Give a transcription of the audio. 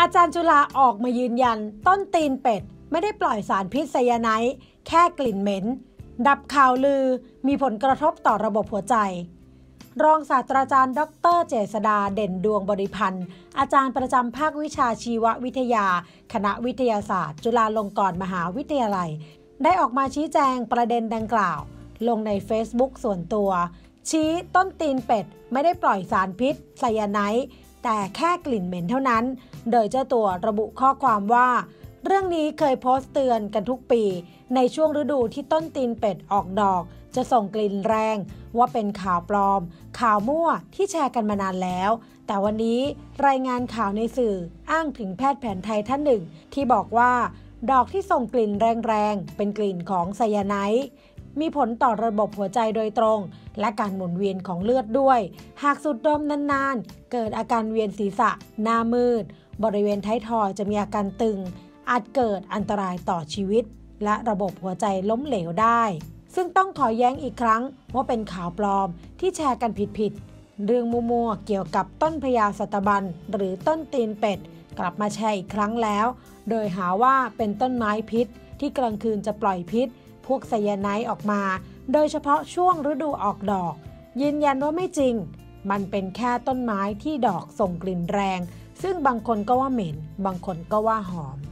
อาจารย์จุฬาออกมายืนยันต้นตีนเป็ดไม่ได้ปล่อยสารพิษไซยาไนด์แค่กลิ่นเหม็นดับข่าวลือมีผลกระทบต่อระบบหัวใจรองศาสตราจารย์ดร.เจษฎาเด่นดวงบริพันธ์อาจารย์ประจำภาควิชาชีววิทยาคณะวิทยาศาสตร์จุฬาลงกรณ์มหาวิทยาลัยได้ออกมาชี้แจงประเด็นดังกล่าวลงใน Facebook ส่วนตัวชี้ต้นตีนเป็ดไม่ได้ปล่อยสารพิษไซยาไนด์แต่แค่กลิ่นเหม็นเท่านั้นโดยเจ้าตัวระบุข้อความว่าเรื่องนี้เคยโพสต์เตือนกันทุกปีในช่วงฤดูที่ต้นตีนเป็ดออกดอกจะส่งกลิ่นแรงว่าเป็นข่าวปลอมข่าวมั่วที่แชร์กันมานานแล้วแต่วันนี้รายงานข่าวในสื่ออ้างถึงแพทย์แผนไทยท่านหนึ่งที่บอกว่าดอกที่ส่งกลิ่นแรงๆเป็นกลิ่นของไซยาไนด์มีผลต่อระบบหัวใจโดยตรงและการหมุนเวียนของเลือดด้วยหากสูดดมนานๆเกิดอาการเวียนศีรษะหน้ามืดบริเวณท้ายทอยจะมีอาการตึงอาจเกิดอันตรายต่อชีวิตและระบบหัวใจล้มเหลวได้ซึ่งต้องขอแย้งอีกครั้งว่าเป็นข่าวปลอมที่แชร์กันผิดๆเรื่องมั่วๆเกี่ยวกับต้นพญาสัตบันหรือต้นตีนเป็ดกลับมาแชร์อีกครั้งแล้วโดยหาว่าเป็นต้นไม้พิษที่กลางคืนจะปล่อยพิษพวกไซยาไนด์ออกมาโดยเฉพาะช่วงฤดูออกดอกยืนยันว่าไม่จริงมันเป็นแค่ต้นไม้ที่ดอกส่งกลิ่นแรงซึ่งบางคนก็ว่าเหม็นบางคนก็ว่าหอม